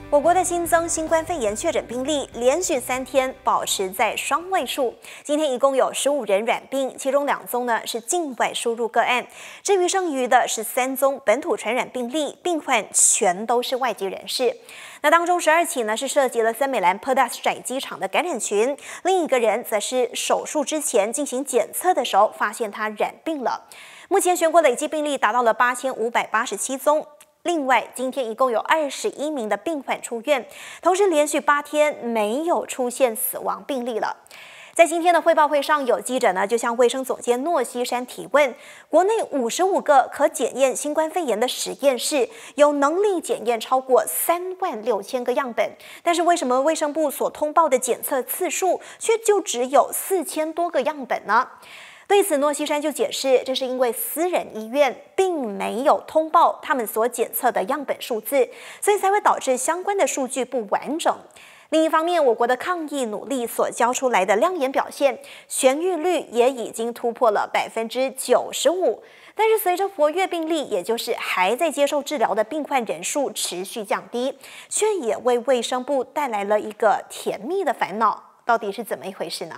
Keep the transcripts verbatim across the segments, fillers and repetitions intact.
我国的新增新冠肺炎确诊病例连续三天保持在双位数，今天一共有十五人染病，其中两宗呢是境外输入个案，至于剩余的是三宗本土传染病例，病患全都是外籍人士。那当中十二起呢是涉及了森美兰 Perdas 转机场的感染群，另一个人则是手术之前进行检测的时候发现他染病了。目前全国累计病例达到了八千五百八十七宗。另外，今天一共有二十一名的病患出院，同时连续八天没有出现死亡病例了。在今天的汇报会上，有记者呢就向卫生总监诺西山提问：国内五十五个可检验新冠肺炎的实验室，有能力检验超过三万六千个样本，但是为什么卫生部所通报的检测次数却就只有四千多个样本呢？对此，诺西山就解释，这是因为私人医院并没有通报他们所检测的样本数字，所以才会导致相关的数据不完整。另一方面，我国的抗疫努力所交出来的亮眼表现，痊愈率也已经突破了百分之九十五。但是，随着活跃病例，也就是还在接受治疗的病患人数持续降低，却也为卫生部带来了一个甜蜜的烦恼。到底是怎么一回事呢？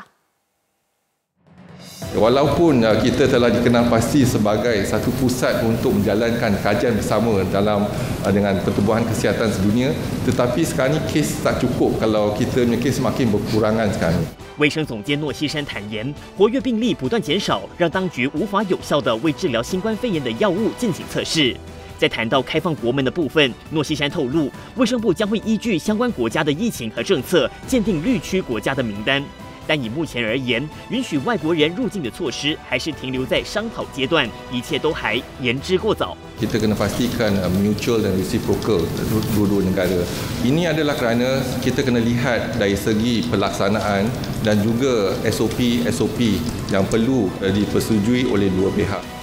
Walaupun kita telah dikenal pasti sebagai satu pusat untuk menjalankan kajian bersama dalam dengan Pertubuhan Kesihatan Sedunia, tetapi sekarang ni kes tak cukup kalau kita punya kes makin berkurangan sekarang. 卫生总监诺西山坦言，活跃病例不断减少，让当局无法有效地为治疗新冠肺炎的药物进行测试。在谈到开放国门的部分，诺西山透露，卫生部将会依据相关国家的疫情和政策，鉴定绿区国家的名单。 但以目前而言，允许外国人入境的措施还是停留在商讨阶段，一切都还言之过早。 Kita kena pastikan mutual dan reciprocal dua-dua negara. Ini adalah kerana kita kena lihat dari segi pelaksanaan dan juga S O P S O P yang perlu dipersetujui oleh dua pihak.